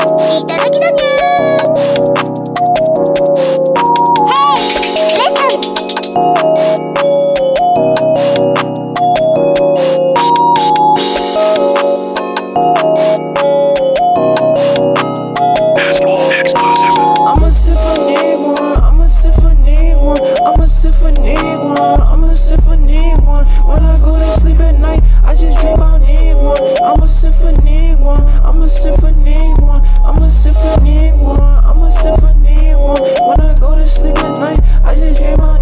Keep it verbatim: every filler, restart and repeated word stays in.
いただきだにゃー。Hey, listen. Astral exclusive. I'm a symphony one, I'm a symphony one, I'm a symphony one, I'm a symphony one. When I go to sleep at night, I just dream about Ningguang. I'm a symphony one, I'm a symphony one, I'm a symphony one, I'm a symphony one. When I go to sleep at night, I just dream about